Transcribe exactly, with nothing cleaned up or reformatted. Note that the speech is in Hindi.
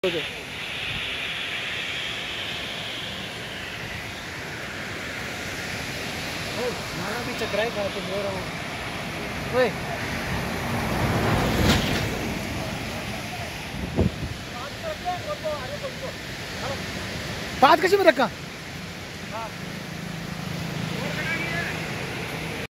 हमारा भी चक्राए खा तो बोल रहा हूँ। पाँच कशी में रखा।